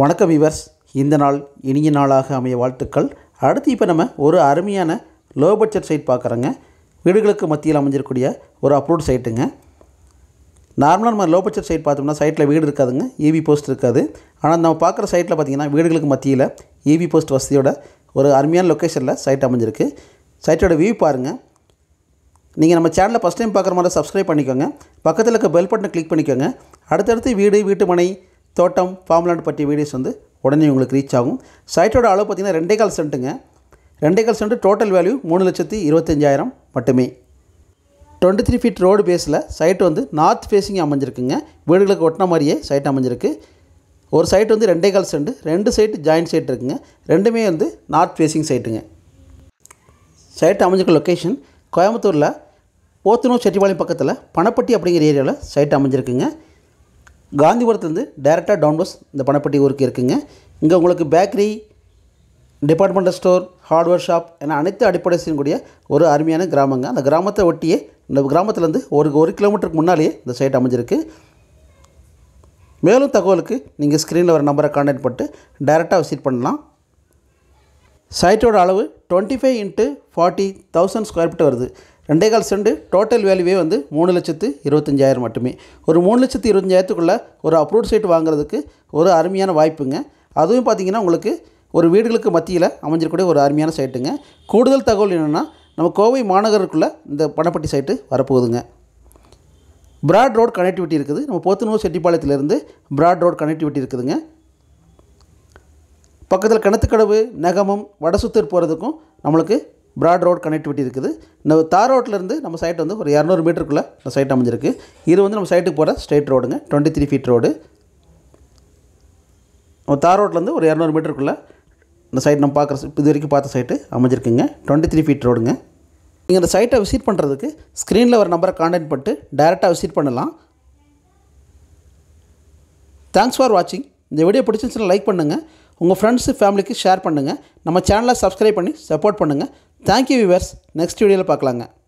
வணக்கம் வியூவர்ஸ், இந்த நாள் இனிய நாளாக அமைய வாழ்த்துக்கள். அடுத்து இப்போ நம்ம ஒரு அருமையான லோ பட்ஜெட் சைட் பார்க்குறோங்க. வீடுகளுக்கு மத்தியில் அமைஞ்சிருக்கூடிய ஒரு அப்ரூவ்ட் சைட்டுங்க. நார்மலாக நம்ம லோ பட்ஜெட் சைட் பார்த்தோம்னா சைட்டில் வீடு இருக்காதுங்க, ஈவி போஸ்ட் இருக்காது. ஆனால் நம்ம பார்க்குற சைட்டில் பார்த்திங்கன்னா வீடுகளுக்கு மத்தியில் ஈவி போஸ்ட் வசதியோட ஒரு அருமையான லொக்கேஷனில் சைட் அமைஞ்சிருக்கு. சைட்டோட வியூ பாருங்கள். நீங்கள் நம்ம சேனலில் ஃபஸ்ட் டைம் பார்க்குற மாதிரி சப்ஸ்கிரைப் பண்ணிக்கோங்க. பக்கத்தில் இருக்க பெல் பட்டனை கிளிக் பண்ணிக்கோங்க. அடுத்தடுத்து வீடு, வீட்டு மனை, தோட்டம், ஃபார்ம்லேண்ட் பற்றிய வீடியோஸ் உடனே உங்களுக்கு ரீச் ஆகும். சைட்டோட அளவு பார்த்திங்கன்னா 2.25 சென்ட்டுங்க. 2.25 சென்ட், டோட்டல் வேல்யூ 3,25,000 மட்டுமே. 23 ஃபீட் ரோடு பேஸில் சைட்டு நார்த் ஃபேஸிங் அமைஞ்சிருக்குங்க. வீடுகளுக்கு ஒட்டின மாதிரியே சைட் அமைஞ்சிருக்கு. ஒரு site 2.25 cent, 2 site joint site இருக்குங்க. ரெண்டுமே நார்த் ஃபேஸிங் சைட்டுங்க. சைட் அமைஞ்சிருக்க லொக்கேஷன் கோயம்புத்தூரில் போத்தனூர் செட்டிபாளையம் பக்கத்தில் பணப்பட்டி அப்படிங்கிற ஏரியாவில் சைட் அமைஞ்சிருக்குங்க. காந்திபுரத்துலேருந்து டைரெக்டாக டவுன்பஸ் இந்த பணப்பட்டி ஊருக்கு இருக்குங்க. இங்கே உங்களுக்கு bakery, departmental store, hardware shop என அனைத்து அடிப்படை செய்யக்கூடிய ஒரு அருமையான கிராமங்க. அந்த கிராமத்தை ஒட்டியே இந்த கிராமத்துலேருந்து ஒரு கிலோமீட்டருக்கு முன்னாலேயே இந்த சைட் அமைஞ்சிருக்கு. மேலும் தகவலுக்கு நீங்கள் ஸ்க்ரீனில் வர நம்பரை கான்டாக்ட் பண்ணிட்டு டைரெக்டாக விசிட் பண்ணலாம். சைட்டோட அளவு 25 × 40,000 ஸ்கொயர் ஃபீட் வருது. 2.25 சென்ட், டோட்டல் வேல்யூவே 3,25,000 மட்டுமே. ஒரு 3,25,000க்குள்ளே ஒரு அப்ரூவ்ட் சைட் வாங்குறதுக்கு ஒரு அருமையான வாய்ப்புங்க. அதுவும் பார்த்திங்கன்னா உங்களுக்கு ஒரு வீடுகளுக்கு மத்தியில் அமைஞ்சிருக்கக்கூடிய ஒரு அருமையான சைட்டுங்க. கூடுதல் தகவல் என்னென்னா, நம்ம கோவை மாநகருக்குள்ளே இந்த பணப்பட்டி சைட்டு வரப்போகுதுங்க. பிராட் ரோட் கனெக்டிவிட்டி இருக்குது. நம்ம போத்தனூர் செட்டிப்பாளையத்திலேருந்து பிராட் ரோட் கனெக்டிவிட்டி இருக்குதுங்க. பக்கத்தில் கிணத்துக்கடவு, நெகமம், வடசுத்தூர் போகிறதுக்கும் நம்மளுக்கு பிராட் ரோட் கனெக்டிவிட்டி இருக்குது. இந்த தார் ரோட்லேருந்து நம்ம சைட் ஒரு 200 மீட்டருக்குள்ளே இந்த சைட் அமைஞ்சிருக்கு. இது நம்ம சைட்டுக்கு போகிற ஸ்ட்ரெயிட் ரோடுங்க, 23 ஃபீட் ரோடு. நம்ம தார் ரோட்லேருந்து ஒரு 200 மீட்டருக்குள்ளே இந்த சைட் நம்ம பார்க்குற இது வரைக்கும் பார்த்த சைட்டு அமைஞ்சிருக்குங்க. 23 ஃபீட் ரோடுங்க. நீங்கள் இந்த சைட்டை விசிட் பண்ணுறதுக்கு ஸ்க்ரீனில் ஒரு நம்பரை கான்டாக்ட் பண்ணிட்டு டைரெக்டாக விசிட் பண்ணலாம். தேங்க்ஸ் ஃபார் வாட்சிங். இந்த வீடியோ பிடிச்சிருந்துச்சுன்னா லைக் பண்ணுங்கள். உங்கள் ஃப்ரெண்ட்ஸு, ஃபேமிலிக்கு ஷேர் பண்ணுங்கள். நம்ம சேனலை சப்ஸ்கிரைப் பண்ணி சப்போர்ட் பண்ணுங்கள். Thank you viewers. நெக்ஸ்ட் வீடியோவில் பார்க்கலாங்க.